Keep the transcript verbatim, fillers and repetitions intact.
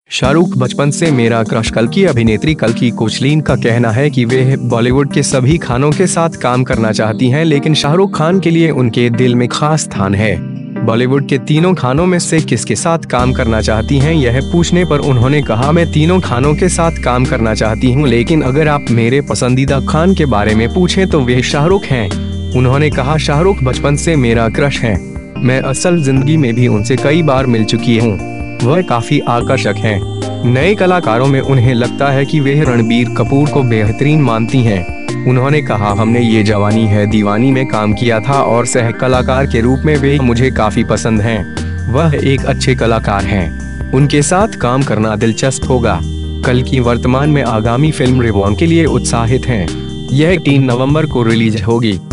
शाहरुख बचपन से मेरा क्रश। कल की अभिनेत्री कल्कि कोचलिन का कहना है कि वे बॉलीवुड के सभी खानों के साथ काम करना चाहती हैं, लेकिन शाहरुख खान के लिए उनके दिल में खास स्थान है। बॉलीवुड के तीनों खानों में से किसके साथ काम करना चाहती हैं, यह पूछने पर उन्होंने कहा, मैं तीनों खानों के साथ काम करना चाहती हूं, लेकिन अगर आप मेरे पसंदीदा खान के बारे में पूछें तो वे शाहरुख हैं। उन्होंने कहा, शाहरुख बचपन से मेरा क्रश है। मैं असल जिंदगी में भी उनसे कई बार मिल चुकी हूँ। वह काफी आकर्षक हैं। नए कलाकारों में उन्हें लगता है कि वे रणबीर कपूर को बेहतरीन मानती हैं। उन्होंने कहा, हमने ये जवानी है दीवानी में काम किया था और सह कलाकार के रूप में वे मुझे काफी पसंद हैं। वह एक अच्छे कलाकार हैं। उनके साथ काम करना दिलचस्प होगा। कल्कि वर्तमान में आगामी फिल्म रिबॉर्न के लिए उत्साहित हैं। यह तीन नवंबर को रिलीज होगी।